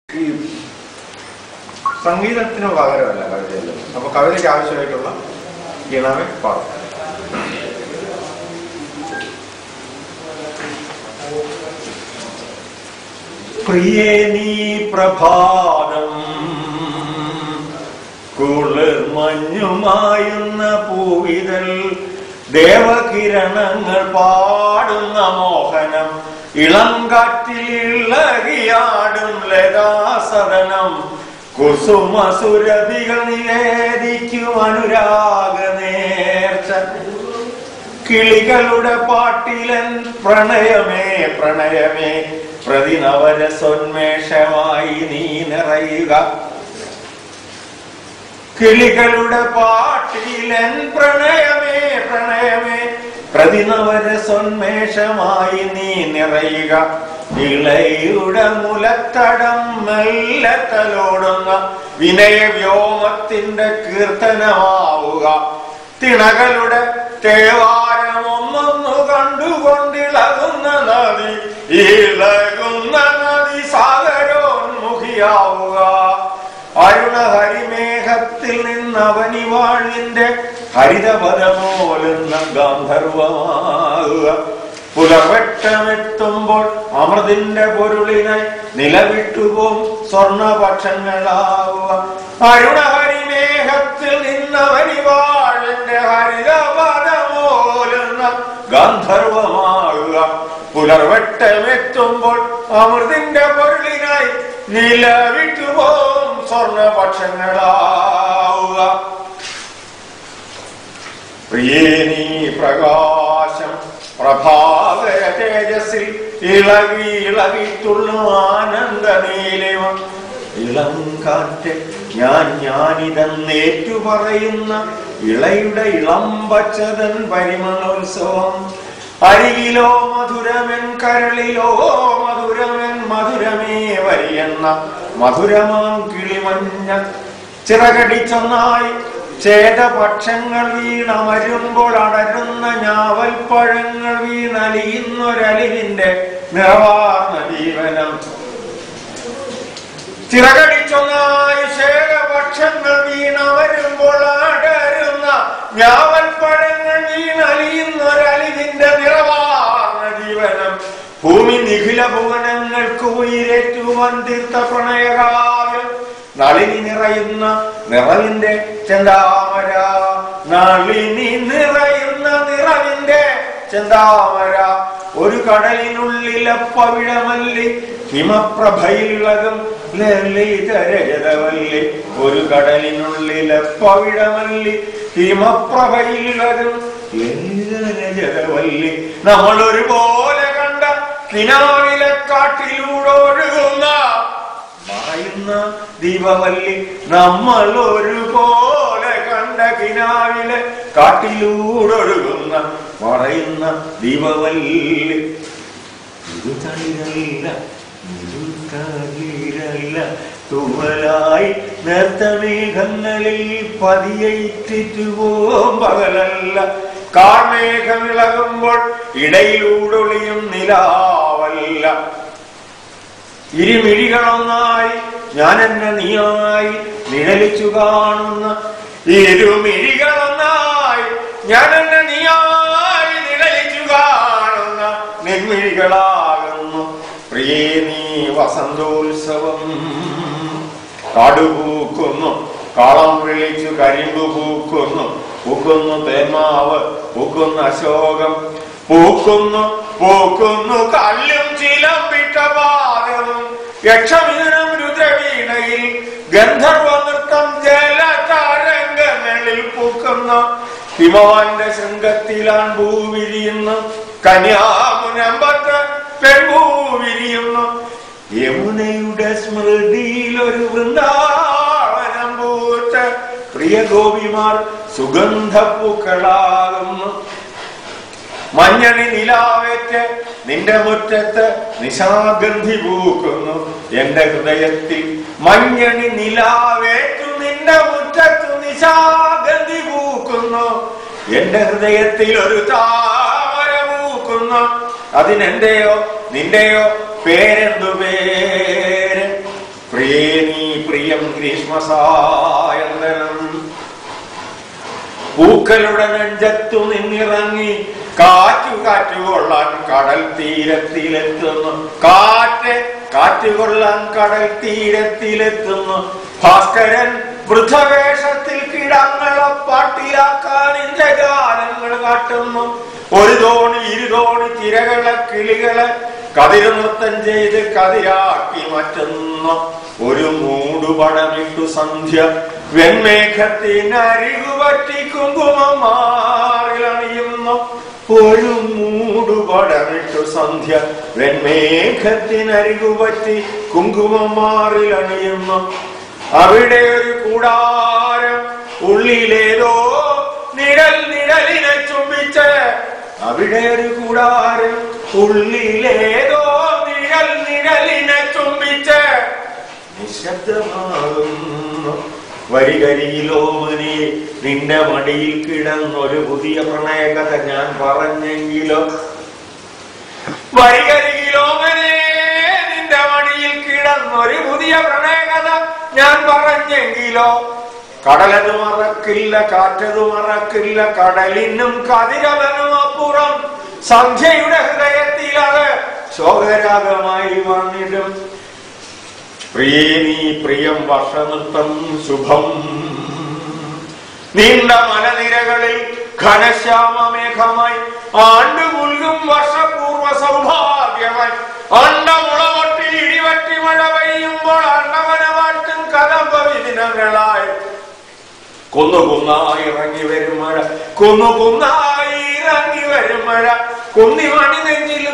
ഈ സംഗീതത്തിന് പകരമല്ല കവിതയിൽ. അപ്പൊ കവിതയ്ക്ക് ആവശ്യമായിട്ടുള്ള ഈണമേ പാടും. പ്രിയേ നീ പ്രഭാതം കുളിർ മഞ്ഞുമായുന്ന പൂവിതൽ ദേവകിരണങ്ങൾ പാടുന്ന മോഹനം ഇളം കാറ്റിൽ ഇളകിയാടും ലതാസദനം കുസുമസുരഭികൾ നിവേദിക്കും അനുരാഗ നേർച്ച കിളികളുടെ പാട്ടിലൻ പ്രണയമേ പ്രണയമേ പ്രതിനവരസോന്മേഷമായി നീ നിറയുക. കിളികളുടെ പാട്ടിലൻ പ്രണയമേ പ്രണയമേ പ്രതിനവരസോന്മേഷമായി നീ നിറയുക. ഇളയുടെ മുലത്തടം മെല്ലത്തലോടുന്ന വിനയവ്യോമത്തിന്റെ കീർത്തനമാവുക. തിണകളുടെ തേവാരം ഒന്നൊന്നു കണ്ടുകൊണ്ടിളകുന്ന നദി ഇളകുന്ന നദി സാഗരോന്മുഖിയാവുക. അരുണഹരിമേഘത്തിൽ നിന്നവനിവാഴിന്റെ ഹരിതപദമോലുന്ന ഗാന്ധർവമാകുക. പുലർവെട്ടമെത്തുമ്പോൾ അമൃതിന്റെ പൊരുളിനായി നിലവിട്ടുപോം സ്വർണപക്ഷങ്ങളാവുക. അരുണഹരിമേഘത്തിൽ നിന്നവനിവാഴിന്റെ ഹരിതപദമോലുന്ന ഗാന്ധർവമാകുക. പുലർവെട്ടമെത്തുമ്പോൾ അമൃതിന്റെ പൊരുളിനായി നിലവിട്ടുപോം സ്വർണപക്ഷങ്ങളാവുക. പ്രിയേ നീ പ്രകാശം പ്രഭാത തേജസ്സിൽ ഇളകി ഇളകിത്തുള്ളും ആനന്ദ നീലിമം ഇളം കാറ്റ് ഞാനിതെന്നേറ്റു പറയുന്ന ഇളയുടെ ഇളം പച്ചതൻ പരിമളോത്സവം. അരികിലോ മധുരമൻ കരളിലോ മധുരമൻ മധുരമേ വരിയെന്ന മധുരമാം കിളിമഞ്ഞ ചിറകടിച്ചൊന്നായി ചേതപക്ഷങ്ങൾ വീണമരുമ്പോൾ അടരുന്ന ഞാവൽപ്പഴങ്ങൾ വീണലിയുന്നൊരലിവിന്റെ നിറവാർന്ന ജീവനം. ചിറകടിച്ചൊന്നായി ചേതപക്ഷങ്ങൾ വീണമരുമ്പോൾ അടരുന്ന ഞാവൽപ്പഴങ്ങൾ വീണലിയുന്നൊരലിവിന്റെ നിറവാർന്ന ജീവനം. ഭൂമി നിഖില ഭുവനങ്ങൾക്ക് ഉയരേറ്റുവാൻ തീർത്ത പ്രണയകാവ്യം. നളിനി നിറയുന്ന നിറവിന്റെ ചെന്താമര നളിനി നിറയുന്ന നിറവിന്റെ ചെന്താമര. ഒരു കടലിനുള്ളിലെ പവിഴമല്ലി ഹിമപ്രഭയിളകും ലളിതരജതവല്ലി. ഒരു കടലിനുള്ളിലെ പവിഴമല്ലി ഹിമപ്രഭയിളകും ലളിതരജതവല്ലി. നമ്മൾ ഒരുപോലെ കണ്ട കിനാവിലെ കാട്ടിലൂടെ ഒഴുകുന്ന മറയുന്ന ദീപവല്ലി. നമ്മൾ ഒരുപോലെ കണ്ട കിനാവിലെ കാട്ടിലൂടൊഴുകുന്ന മറയുന്ന ദീപവല്ലി. ഇരുതളിരല്ല തുവലായി നേർത്ത മേഘങ്ങളിൽ പതിയേറ്റിറ്റുപോം പകലല്ല. കാർമേഘമിളകുമ്പോൾ ഇടയിലൂടൊളിയും നിലാവല്ല. ഇരുമിഴികളൊന്നായി ഞാൻ എന്നെ നീയായി നിഴലിച്ചു കാണുന്ന ഇരുമിഴികളൊന്നായി ഞാൻ എന്നെ നീയായി നിഴലിച്ചു കാണുന്ന നെന്മിഴികളാകുന്നു പ്രിയേ നീ വസന്തോത്സവം. കാടുപൂക്കുന്നു കാളം വിളിച്ചു കരിമ്പ് പൂക്കുന്നു. പൂക്കുന്നു തേന്മാവ് പൂക്കുന്ന അശോകം. പൂക്കുന്നു പൂക്കുന്നു കല്ലും ചിലമ്പിട്ട പാദവും. യക്ഷമീനം രുദ്രവീണയിൽ ഗന്ധർവ നൃത്തം ജലതരംഗങ്ങളിൽ പൂക്കുന്ന. ഹിമവാന്റെ ശൃംഗത്തിലാൻ ഭൂവിരിയുന്നു. കന്യാമുനമ്പത്ത് പെൺഭൂവിരിയുന്നു. യമുനയുടെ സ്മൃതിയിൽ ഒരു വൃന്ദാവനം പൂത്ത് പ്രിയ ഗോപിമാർ സുഗന്ധപ്പൂക്കളാകുന്നു. മഞ്ഞണി നിലാവേറ്റ് നിന്റെ മുറ്റത്ത് നിശാഗന്ധി പൂക്കുന്നു. എന്റെ ഹൃദയത്തിൽ മഞ്ഞണി നിലാവേറ്റു നിന്റെ മുറ്റത്ത് നിശാഗന്ധി പൂക്കുന്നു. എന്റെ ഹൃദയത്തിൽ ഒരു താമര പൂക്കുന്നു. അതിനെന്റെയോ നിന്റെയോ പേരെന്തു പേര്? പ്രിയേ നീ പ്രിയം ഗ്രീഷ്മസായന്തനം. പൂക്കളുടെ നെഞ്ചത്തു നിന്നിറങ്ങി കാറ്റുകൊള്ളാൻ കടൽ തീരത്തിലെത്തുന്നു. കാറ്റുകൊള്ളാൻ കടൽ തീരത്തിലെത്തുന്നു. ഭാസ്കരൻ വൃദ്ധവേഷത്തിൽ കിടങ്ങളെ പാട്ടിലാക്കാൻ ഇന്ദ്രജാലങ്ങൾ കാട്ടുന്നു. ഒരു തോണി ഇരുതോണി തിരകളെ കിളികളെ കതിരുനൃത്തം ചെയ്ത് കതിരാക്കി മാറ്റുന്നു. ഒരു മൂടുപടമിട്ടു സന്ധ്യ വെൺമേഘത്തിനരികുപറ്റി കുങ്കുമം മാറിലണിയുന്നു. ഒരു മൂടുപടമിട്ടു സന്ധ്യ വെൺമേഘത്തിനരികുപറ്റി കുങ്കുമം മാറിലണിയുന്നു. അവിടെ ഒരു കൂടാരം ഉള്ളിലേതോ നിഴലിനെ ചുംബിച്ച്, അവിടെ ഒരു കൂടാരം ഉള്ളിലേതോ നിഴലിനെ ചുംബിച്ച് നിശബ്ദമാകുന്നു. വരികരിയിലോമനെ നിന്റെ മടിയിൽ കിടന്നൊരു പുതിയ പ്രണയകഥ ഞാൻ പറഞ്ഞെങ്കിലോ. വരികരിയിലോമനെ നിന്റെ മടിയിൽ കിടന്നൊരു പുതിയ പ്രണയകഥ ഞാൻ പറഞ്ഞെങ്കിലോ. കടലത് മറക്കില്ല, കാറ്റത് മറക്കില്ല, കടലിനും കതിരവനും അപ്പുറം സന്ധ്യയുടെ ഹൃദയത്തിൽ അത് ശോകരാഗമായി വന്നിടും. പ്രിയേ നീ പ്രിയം വർഷനൃത്തം ശുഭം. നീണ്ട മലനിരകളിൽ ഘനശ്യാമമേഘമായി ആണ്ടുപുൽകും വർഷപൂർവ സൗഭാഗ്യമായി അണ്ടമുളമൊട്ടി ഇടിവറ്റി മഴ പെയ്യുമ്പോൾ അണ്ടവന വാഴ്ത്തും കലമ്പവിദിനങ്ങളായി കുന്നുകുന്നായി ഇറങ്ങി വരും മഴ, കുന്നുകുന്നായി ഇറങ്ങി വരും മഴ. കുന്നിമണി നെഞ്ചിലും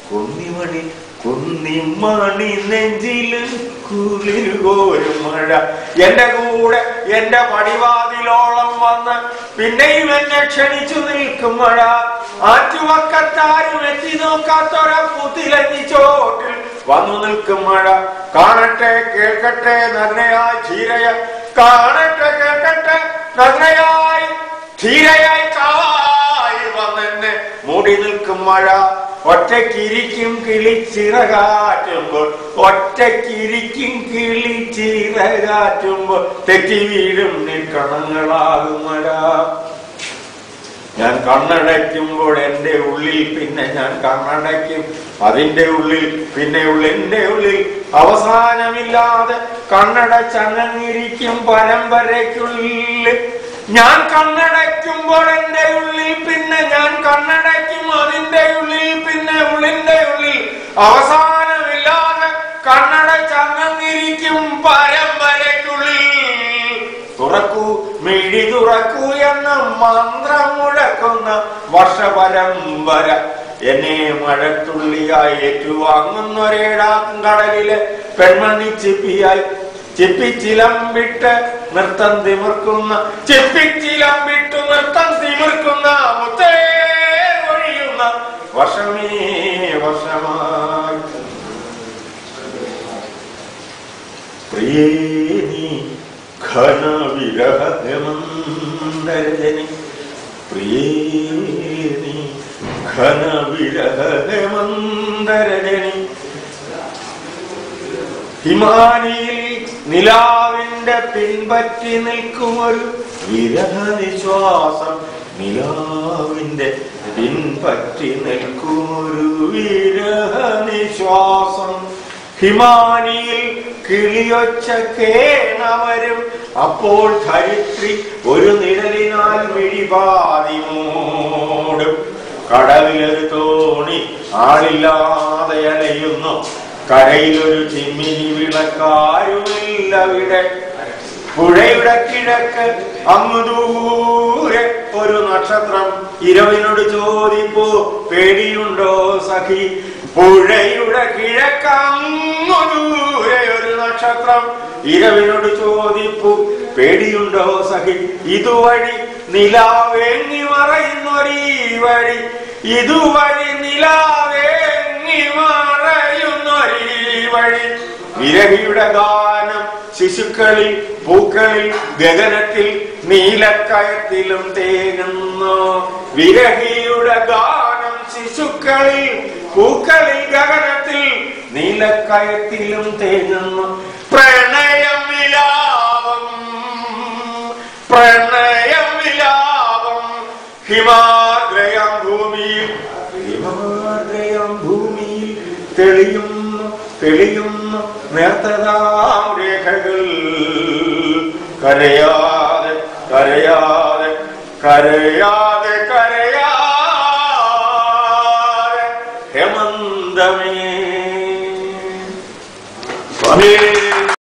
കുന്നിമണി നെഞ്ചിലും കുളിരുകോരും മഴ. എന്റെ കൂടെ എന്റെ പടിവാതിലോളം വന്ന് പിന്നെയും എന്നെ ക്ഷണിച്ചു നിൽക്കും മഴ. ആറ്റുവക്കത്താരും എത്തി നോക്കാത്തൊരപ്പുത്തിലഞ്ഞി ചോട്ടിൽ വന്നു നിൽക്കും മഴ. കാണട്ടെ കേൾക്കട്ടെ നഗ്നയായി ധീരയായി, കാണട്ടെ കേൾക്കട്ടെ നഗ്നയായി ധീരയായി കാവായി വന്നെന്നെ മൂടി നിൽക്കും മഴ. ഒറ്റക്കിരിക്കും കിളിച്ചിറകാറ്റുമ്പോൾ, ഒറ്റക്കിരിക്കും കിളിച്ചിറകാറ്റുമ്പോൾ തെറ്റി വീഴും നിൽക്കണങ്ങളാകും മഴ. ഞാൻ കണ്ണടയ്ക്കുമ്പോൾ എന്റെ ഉള്ളിൽ പിന്നെ ഞാൻ കണ്ണടയ്ക്കും, അതിന്റെ ഉള്ളിൽ പിന്നെ എന്റെ ഉള്ളിൽ അവസാനമില്ലാതെ കണ്ണടച്ചങ്ങിരിക്കും പരമ്പരയ്ക്കുള്ളിൽ. ഞാൻ കണ്ണടയ്ക്കുമ്പോൾ എന്റെ ഉള്ളിൽ പിന്നെ ഞാൻ കണ്ണടയ്ക്കും, അതിന്റെ ഉള്ളിൽ പിന്നെ ഉള്ളിന്റെ ഉള്ളിൽ അവസാനമില്ലാതെ കണ്ണടച്ചങ്ങിരിക്കും പരമ്പരയ്ക്കുള്ളിൽ. തുറക്കൂ മിഴി തുറക്കൂ എന്ന മന്ത്രം മുഴക്കുന്ന വർഷപരമ്പര എന്നെ മഴത്തുള്ളിയായി ഏറ്റുവാങ്ങുന്നൊരേടാം കടലിലെ പെൺമണി ചിപ്പിയായി ചിപ്പിച്ചിലമ്പിട്ട് നൃത്തം തിമിർക്കുന്ന, ചിപ്പിച്ചിലമ്പിട്ടു നൃത്തം തിമിർക്കുന്ന മുത്തേ ഒഴിയുന്ന വർഷമേ വർഷമായി. പ്രിയേ നീ ഘനവിരഹമന്ദരജനി, പ്രിയേ നീ ഘനവിരഹമന്ദരജനി. ഹിമാനിയിൽ നിലാവിന്റെ പിൻപറ്റി നിൽക്കുമൊരു വിരഹനിശ്വാസം, നിലാവിന്റെ പിൻപറ്റി നിൽക്കുമൊരു വിരഹനിശ്വാസം. ഹിമാനിയിൽ കിളിയൊച്ച കേണവരും അപ്പോൾ ധരിത്രി ഒരു നിഴലിനാൽ മിഴിപാതി മൂടും. കടലിലൊരു തോണി ആളില്ലാതെ അലയുന്നു, കരയിലൊരു ചിമ്മിനി വിളക്കാരുമില്ലവിടെ. പുഴയുടെ കിഴക്ക് അങ്ങു ദൂരെ ഒരു നക്ഷത്രം, ഇരവിനോട് ചോദിപ്പോ പേടിയുണ്ടോ സഖി. പുഴയുടെ കിഴക്കങ്ങു ദൂരെ ഒരു നക്ഷത്രം, ഇരവിനോട് ചോദിപ്പു പേടിയുണ്ടോ സഖി. ഇതുവഴി നിലാവേങ്ങി മറയുന്നൊരീ വഴി, ഇതുവഴി നിലാവേങ്ങി മറയുന്നൊരീ വഴി. വിരഹിയുടെ ഗാനം ശിശുക്കളിൽ പൂക്കളിൽ ഗഗനത്തിൽ നീലക്കയത്തിലും തേങ്ങുന്നു. വിരഹിയുടെ ഗാനം ശിശുക്കളിൽ പൂക്കളിൽ ഗഗനത്തിൽ നീലക്കയത്തിലും തേങ്ങുന്നു. പ്രണയം വിലാപം പ്രണയം വിലാപം ഹിമാഗ്രയം ഭൂമിയിൽ തെളിയുന്നു തെളിയുന്നു നേർത്തതാം രേഖകൾ കരയാതെ കരയാതെ കരയാതെ കരയാതെ ഹേമന്തമേ സ്വാമി